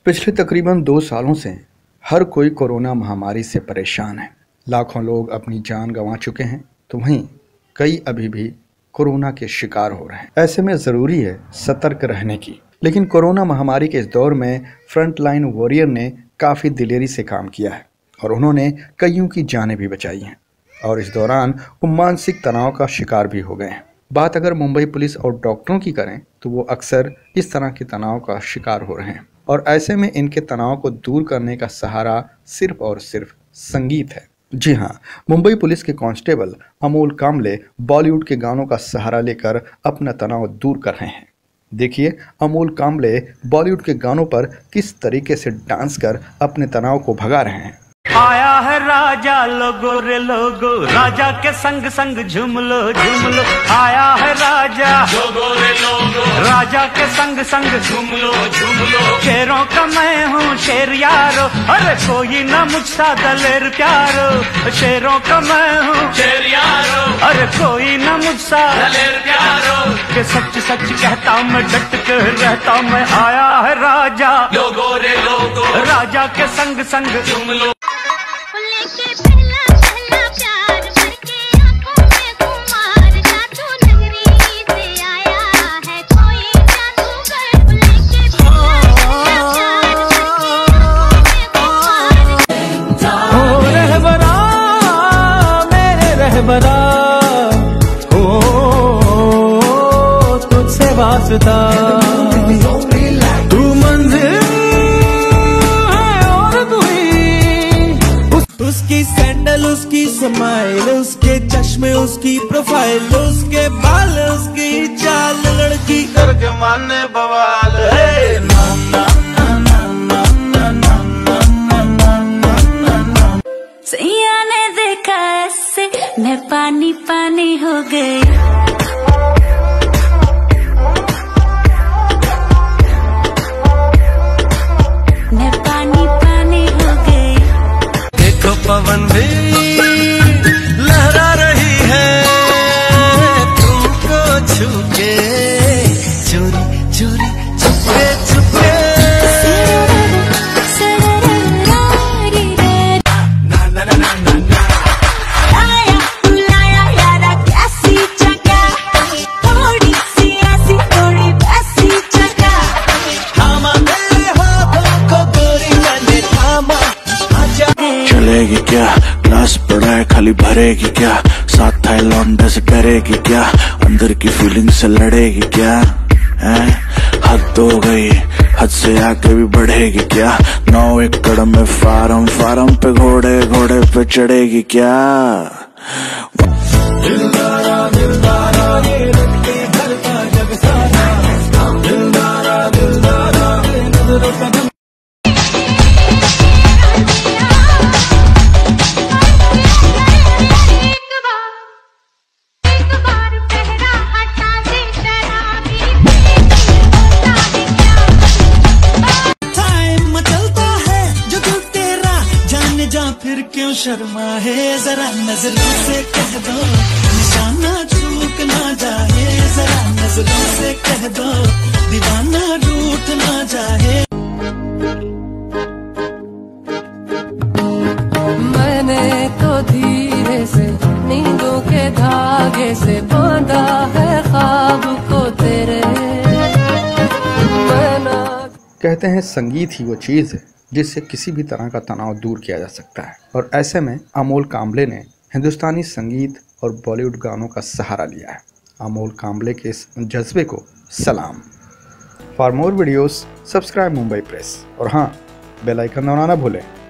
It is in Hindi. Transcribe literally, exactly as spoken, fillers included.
पिछले तकरीबन दो सालों से हर कोई कोरोना महामारी से परेशान है। लाखों लोग अपनी जान गंवा चुके हैं, तो वहीं कई अभी भी कोरोना के शिकार हो रहे हैं। ऐसे में ज़रूरी है सतर्क रहने की। लेकिन कोरोना महामारी के इस दौर में फ्रंटलाइन वॉरियर ने काफ़ी दिलेरी से काम किया है और उन्होंने कईयों की जानें भी बचाई हैं और इस दौरान वो मानसिक तनाव का शिकार भी हो गए हैं। बात अगर मुंबई पुलिस और डॉक्टरों की करें तो वो अक्सर इस तरह के तनाव का शिकार हो रहे हैं और ऐसे में इनके तनाव को दूर करने का सहारा सिर्फ और सिर्फ संगीत है। जी हाँ, मुंबई पुलिस के कांस्टेबल अमोल कांबले बॉलीवुड के गानों का सहारा लेकर अपना तनाव दूर कर रहे हैं। देखिए अमोल कांबले बॉलीवुड के गानों पर किस तरीके से डांस कर अपने तनाव को भगा रहे हैं। आया है राजा लोगो रे लोगो, राजा के संग संग झूम लो झूम लो। आया है राजा लोगो रे लोगो, राजा के संग संग झूम लो झूम लो। शेरों का मैं हूँ शेर यारो, अरे कोई ना मुझसा दलेर प्यारो। शेरों का मैं हूँ शेर यारो, अरे कोई ना मुझसा दलेर प्यारो। के सच सच कहता मैं डट के रहता मैं। आया है राजा लोगो रे लोगो, राजा के संग संग झूम लो। तुझसे वास्ता तू मंजिल है और तू ही उस, उसकी सैंडल उसकी स्माइल, उसके चश्मे उसकी प्रोफाइल, उसके बाल उसकी चाल, लड़की करके माने बवाल है। ना ना ना ना ना ना ना ना ना। सैया ने देखा ऐसे मैं पानी पानी हो गई। मैं पानी पानी हो गई। देखो पवन भी लहरा रही है तुमको छू के, चोरी चोरी छुपे छुपे। चलेगी क्या ग्लास पड़ा है खाली भरेगी क्या, साथ थाई लौंडे से डरेगी क्या, अंदर की फीलिंग से लड़ेगी क्या है। हद हो गई हद से आगे भी बढ़ेगी क्या, नौ एकड़ में फार्म फार्म पे घोड़े घोड़े पे चढ़ेगी क्या। दिलदारा दिलदारा ये रखते घर का जग सारा, दिलदारा दिलदारा नजरों का फिर क्यों शर्मा है, जरा नजरों से कह दो निशाना चूक ना जाए, जरा नजरों से कह दो दीवाना रूठ ना जाए। मैंने तो धीरे से नींदों के धागे से बांधा है ख्वाब को तेरे। कहते हैं संगीत ही वो चीज़ है जिससे किसी भी तरह का तनाव दूर किया जा सकता है और ऐसे में अमोल कांबले ने हिंदुस्तानी संगीत और बॉलीवुड गानों का सहारा लिया है। अमोल कांबले के इस जज्बे को सलाम। For more videos subscribe Mumbai press और हाँ, बेल आइकन दबाना ना भूलें।